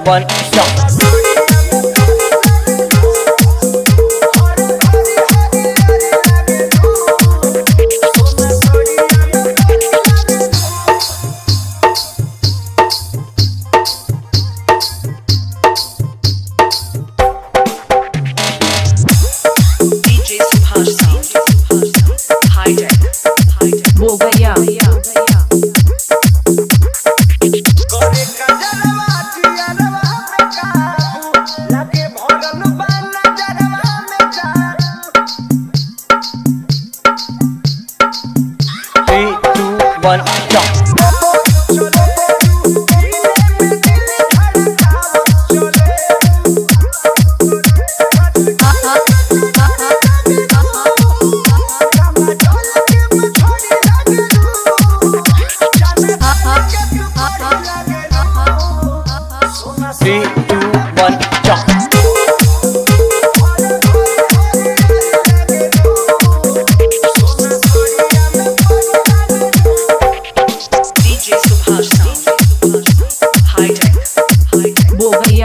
1, stop. DJ Subhash sound. High tech. वो गया Three, two, one, stop. Three, two, one, stop. DJ Subhash sound. High tech. वो गया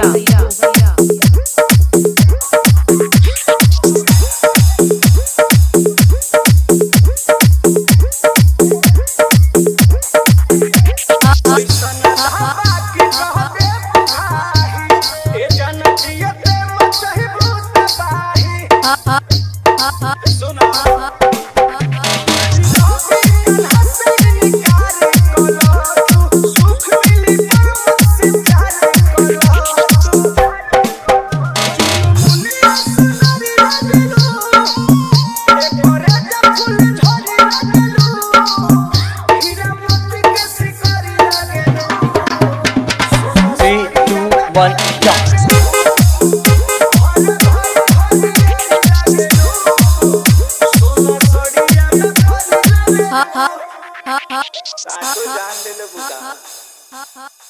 Three, two, one, stop. जान ले लो बुका